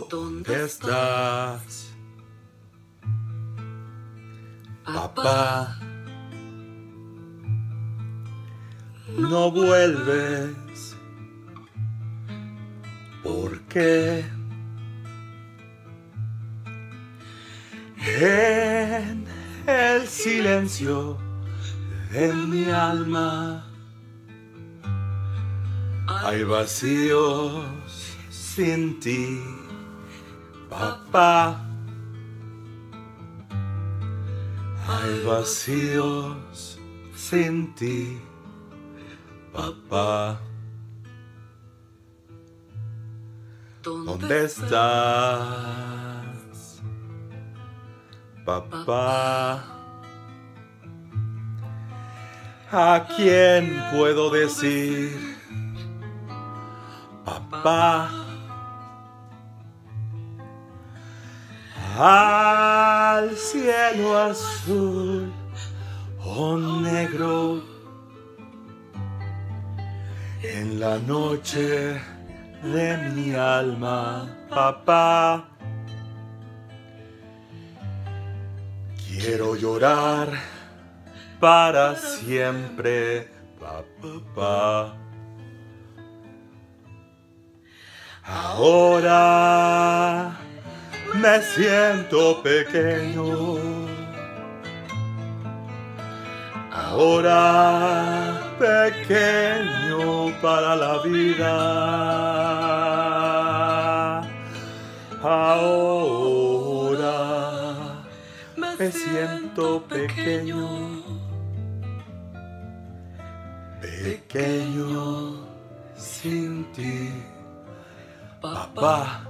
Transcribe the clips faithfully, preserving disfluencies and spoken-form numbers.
¿Dónde estás, papá? No vuelves. ¿Por qué? En el silencio de mi alma hay vacíos sin ti, papá. Hay vacíos sin ti, papá. ¿Dónde estás, papá? ¿A quién puedo decir, papá? Al cielo azul o negro, en la noche de mi alma, papá. Quiero llorar para siempre, papá. Ahora me siento pequeño. Ahora pequeño para la vida. Ahora me siento pequeño. Pequeño sin ti, papá.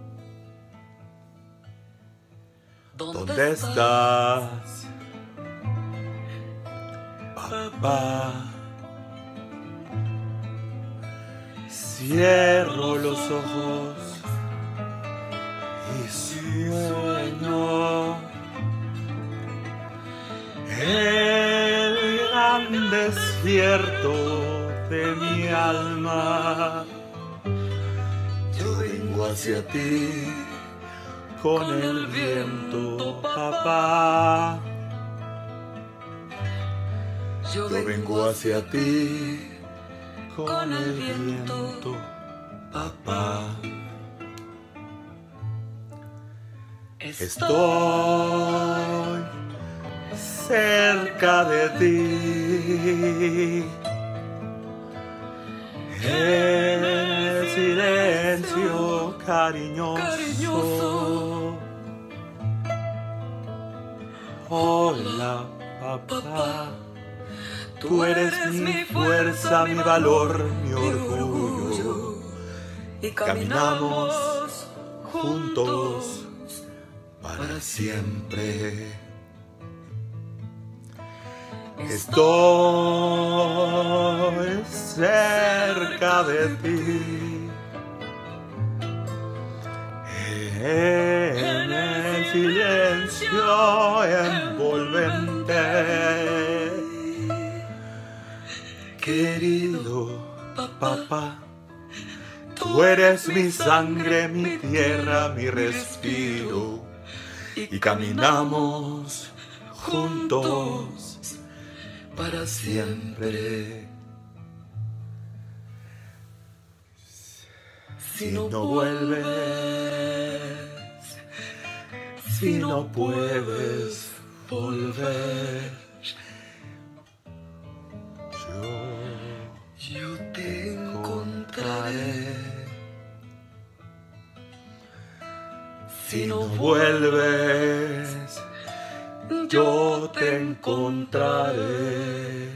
¿Dónde estás, papá? Cierro los ojos y sueño el gran desierto de mi alma. Yo vengo hacia ti con el viento, papá. Yo vengo hacia ti con el viento, papá. Estoy cerca de ti, en el silencio cariñoso. Hola, papá. Tú eres mi fuerza, mi valor, mi orgullo. Y caminamos juntos para siempre. Estoy cerca de ti, en el silencio envolvente. Querido papá, tú eres mi sangre, mi tierra, mi respiro. Y caminamos juntos para siempre. Si no vuelves, si no puedes volver, yo, yo te encontraré. Si no vuelves, yo te encontraré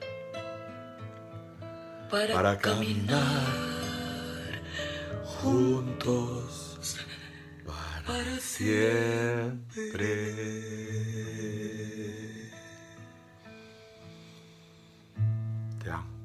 para, para caminar juntos para, para siempre. Te amo.